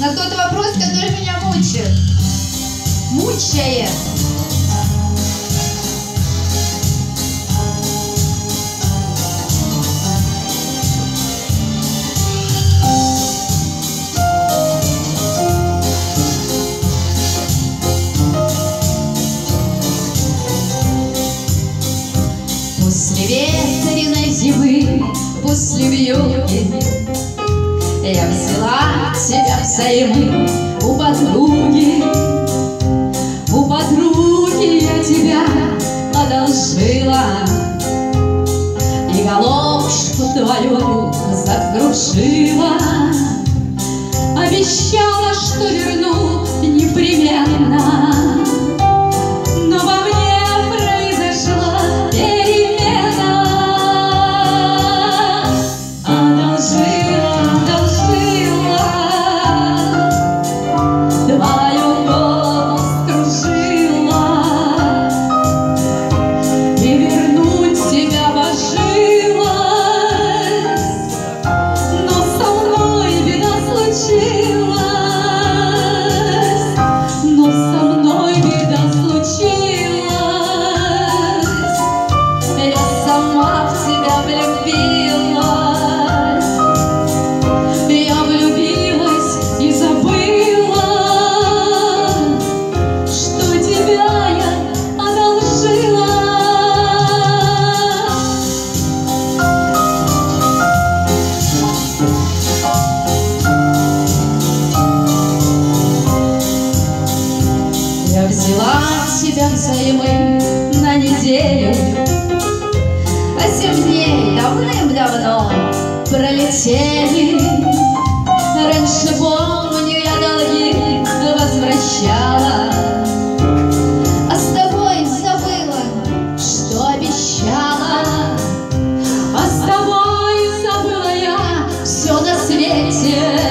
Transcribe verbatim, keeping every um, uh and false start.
на тот вопрос, который меня мучает. Мучает. После ветреной зимы, после вьюги я взяла тебя взаймы у подруги. У подруги я тебя одолжила, и головушку твою закружила. Обещала, что верну непременно, но во мне произошла перемена. Одолжила, одолжила твою голову скружила, и вернуть тебя божилась, но со мной беда случилась, но со мной беда случилась. Я сама в тебя влюбилась, я влюбилась и забыла, что тебя я одолжила. Я взяла тебя взаймы на неделю, а семь дней давным-давно пролетели. Раньше, помню, я долги возвращала, а с тобой забыла, что обещала. А с тобой забыла я все на свете.